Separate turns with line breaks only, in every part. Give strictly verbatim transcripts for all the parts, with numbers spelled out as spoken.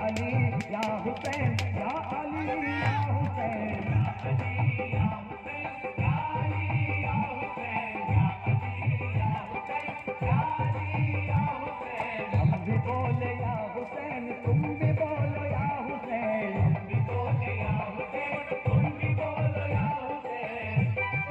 अली या हुसैन, या अली या हुसैन, या अली या हुसैन, या अली या हुसैन, या अली या हुसैन, या अली या हुसैन। हम भी बोले या हुसैन, तुम भी बोलो या हुसैन, हम भी बोले या हुसैन, तुम भी बोलो या हुसैन।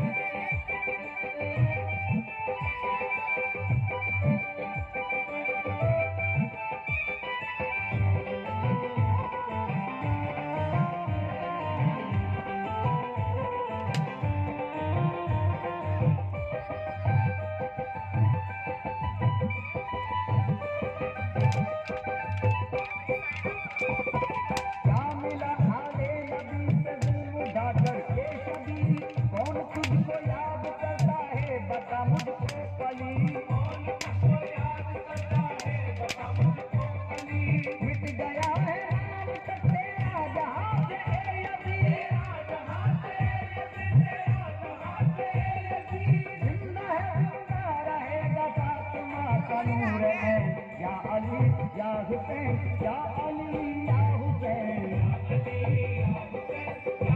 या अली या हुसैन, या अली या हुसैन, या अली या हुसैन।